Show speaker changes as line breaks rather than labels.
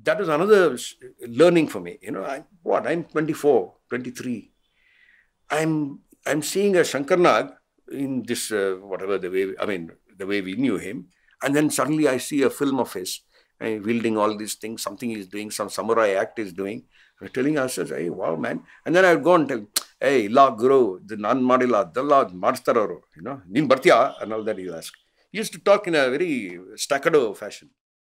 that was another learning for me. You know, I'm 24, 23. I'm seeing a Shankar Nag in this, whatever the way, I mean, the way we knew him. And then suddenly I see a film of his, wielding all these things, something he's doing, some samurai act he's doing. We're telling ourselves, hey, wow, man. And then I'd go and tell, hey, la guru, the nan madila, the la madstararo, you know, nin bartya, and all that you ask. He used to talk in a very staccato fashion.